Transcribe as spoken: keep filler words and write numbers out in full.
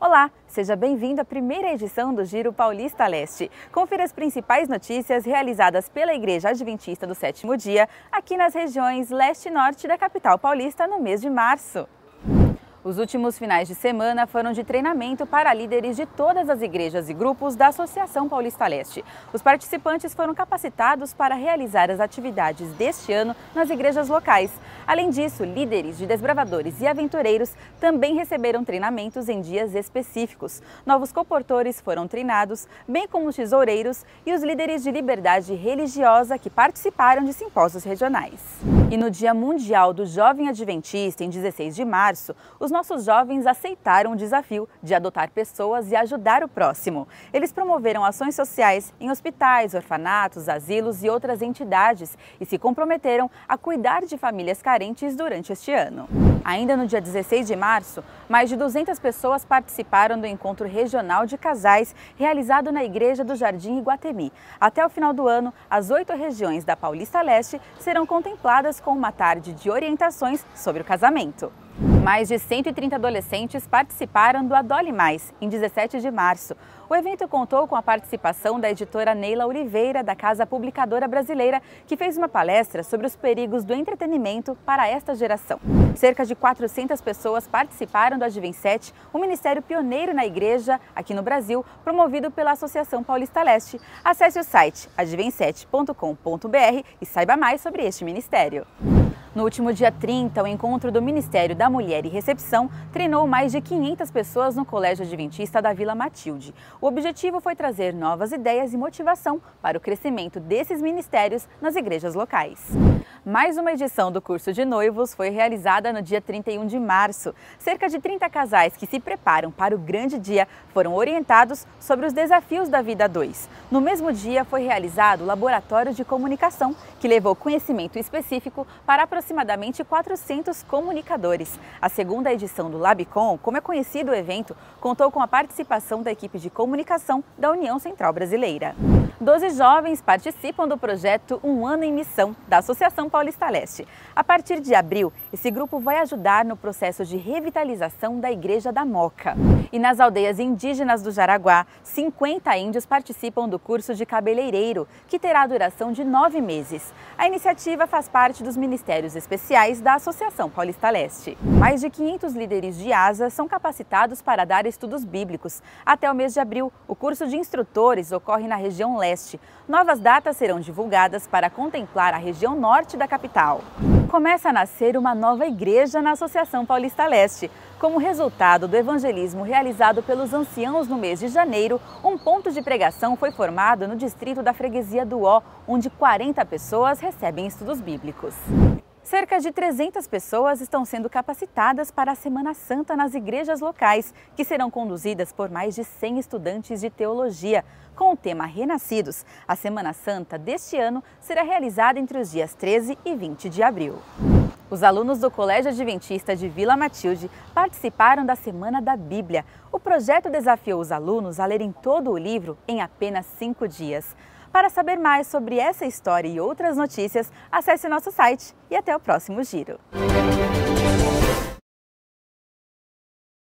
Olá, seja bem-vindo à primeira edição do Giro Paulista Leste. Confira as principais notícias realizadas pela Igreja Adventista do Sétimo Dia aqui nas regiões leste e norte da capital paulista no mês de março. Os últimos finais de semana foram de treinamento para líderes de todas as igrejas e grupos da Associação Paulista Leste. Os participantes foram capacitados para realizar as atividades deste ano nas igrejas locais. Além disso, líderes de desbravadores e aventureiros também receberam treinamentos em dias específicos. Novos comportores foram treinados, bem como os tesoureiros e os líderes de liberdade religiosa que participaram de simpósios regionais. E no Dia Mundial do Jovem Adventista, em dezesseis de março, os nossos jovens aceitaram o desafio de adotar pessoas e ajudar o próximo. Eles promoveram ações sociais em hospitais, orfanatos, asilos e outras entidades e se comprometeram a cuidar de famílias carentes durante este ano. Ainda no dia dezesseis de março, mais de duzentas pessoas participaram do encontro regional de casais realizado na Igreja do Jardim Iguatemi. Até o final do ano, as oito regiões da Paulista Leste serão contempladas com uma tarde de orientações sobre o casamento. Mais de cento e trinta adolescentes participaram do Adole Mais, em dezessete de março. O evento contou com a participação da editora Neila Oliveira, da Casa Publicadora Brasileira, que fez uma palestra sobre os perigos do entretenimento para esta geração. Cerca de quatrocentas pessoas participaram do Advensete, um ministério pioneiro na igreja aqui no Brasil, promovido pela Associação Paulista Leste. Acesse o site advensete ponto com ponto br e saiba mais sobre este ministério. No último dia trinta, o encontro do Ministério da Mulher e Recepção treinou mais de quinhentas pessoas no Colégio Adventista da Vila Matilde. O objetivo foi trazer novas ideias e motivação para o crescimento desses ministérios nas igrejas locais. Mais uma edição do curso de noivos foi realizada no dia trinta e um de março. Cerca de trinta casais que se preparam para o grande dia foram orientados sobre os desafios da vida a dois. No mesmo dia foi realizado o Laboratório de Comunicação, que levou conhecimento específico para aproximadamente quatrocentos comunicadores. A segunda edição do Labicom, como é conhecido o evento, contou com a participação da equipe de comunicação da União Central Brasileira. Doze jovens participam do projeto Um Ano em Missão, da Associação Paulista Leste. A partir de abril, esse grupo vai ajudar no processo de revitalização da Igreja da Moca. E nas aldeias indígenas do Jaraguá, cinquenta índios participam do curso de cabeleireiro, que terá duração de nove meses. A iniciativa faz parte dos Ministérios Especiais da Associação Paulista Leste. Mais de quinhentos líderes de A S A são capacitados para dar estudos bíblicos. Até o mês de abril, o curso de instrutores ocorre na região leste. Novas datas serão divulgadas para contemplar a região norte da capital. Começa a nascer uma nova igreja na Associação Paulista Leste. Como resultado do evangelismo realizado pelos anciãos no mês de janeiro, um ponto de pregação foi formado no distrito da Freguesia do Ó, onde quarenta pessoas recebem estudos bíblicos. Cerca de trezentas pessoas estão sendo capacitadas para a Semana Santa nas igrejas locais, que serão conduzidas por mais de cem estudantes de teologia. Com o tema Renascidos, a Semana Santa deste ano será realizada entre os dias treze e vinte de abril. Os alunos do Colégio Adventista de Vila Matilde participaram da Semana da Bíblia. O projeto desafiou os alunos a lerem todo o livro em apenas cinco dias. Para saber mais sobre essa história e outras notícias, acesse o nosso site e até o próximo Giro.